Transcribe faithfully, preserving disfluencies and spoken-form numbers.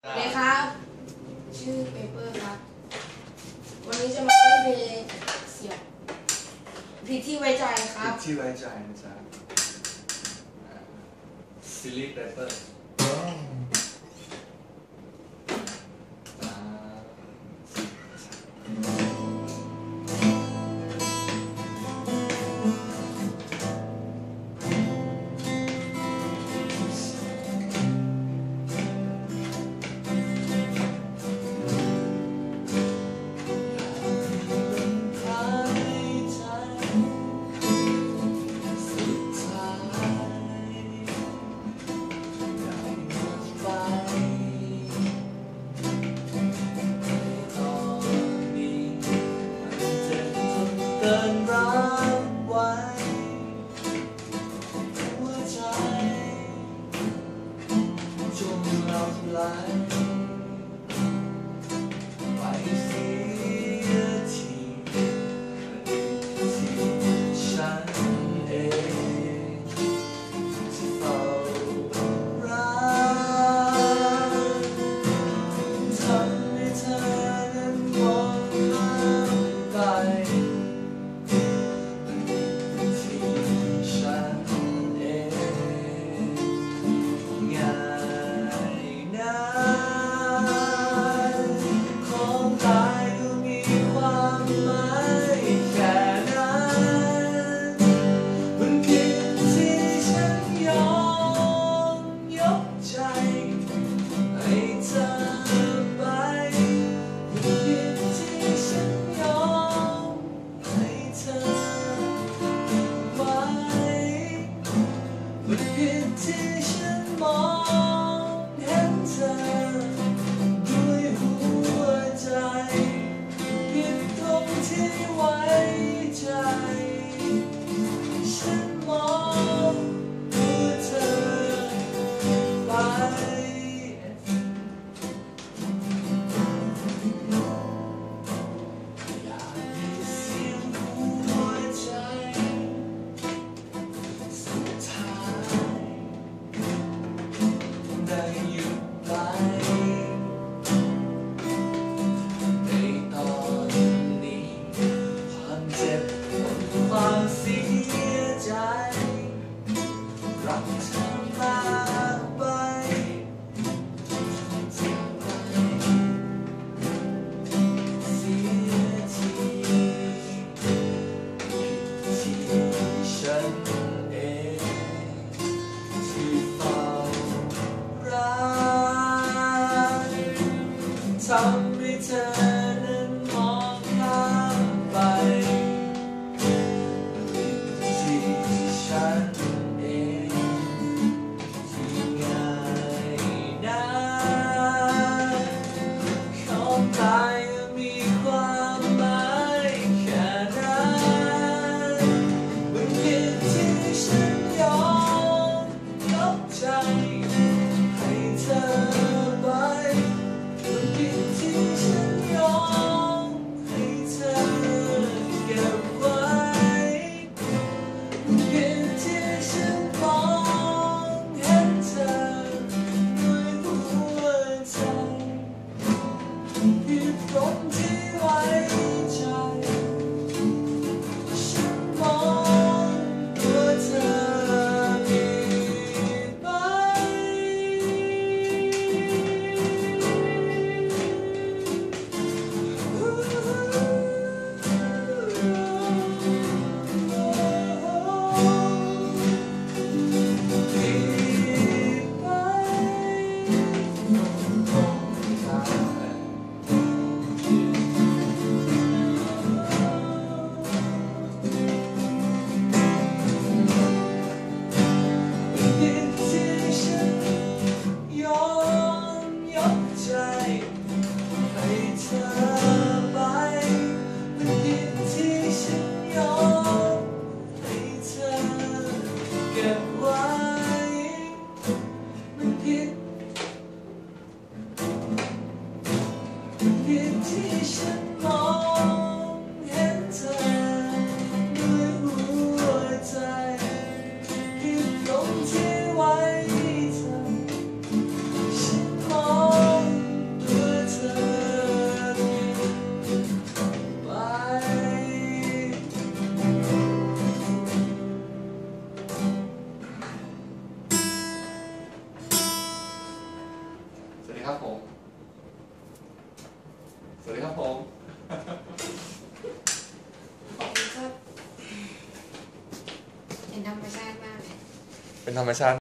สวัสดีครับชื่อเปเปอร์ครับวันนี้จะมาเล่นเพลงเสียบผิดที่ไว้ใจครับผิดที่ไว้ใจนะจ๊ะซิลลี่เปเปอร์เกินรับไว้หัวใจจงหลับไหลไปเสียทีที่ฉันเองที่เฝ้ารักทำให้เธอนั้นมองข้ามไปที่ฉันมองเห็นเธอด้วยหัวใจผิดตรงที่ไว้ใจฉันมองดูเธอไปอยากมีเสียงหัวใจสุดท้ายได้หยุดไปในตอนนี้ความเจ็บปวดความเสียใจรักเธอมากไปเจ็บไปเสียทีที่ฉันเองที่เฝ้าทำให้เธอนั้นมองข้ามไปที่ฉันเองที่ง่ายนักของตายมีความหมายแค่นั้นมันเพียงที่ฉันยอมยกใจให้เธอไปที่ฉันยอมให้เธอเก็บไว้เพียงที่ฉันมองเห็นเธอด้วยหัวใจผิดตรงที่ไว้ใจฉันมองว่าเธอมีไหมที่ฉันมองเห็นเธอด้วยหัวใจผิดตรงที่ไว้เธอฉันมองดีครับผม สวัสดีครับผมของนี้ก็เป็นธรรมชาติมากเลยเป็นธรรมชาติ